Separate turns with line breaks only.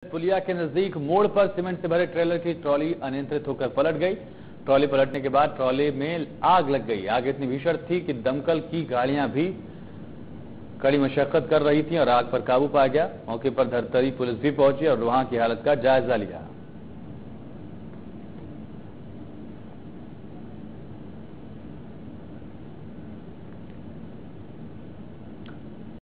पुलिया के नजदीक मोड़ पर सीमेंट से भरे ट्रेलर की ट्रॉली अनियंत्रित होकर पलट गई। ट्रॉली पलटने के बाद ट्रॉली में आग लग गई। आग इतनी भीषण थी कि दमकल की गाड़ियां भी कड़ी मशक्कत कर रही थी और आग पर काबू पा गया। मौके पर धरतरी पुलिस भी पहुंची और वहां की हालत का जायजा लिया।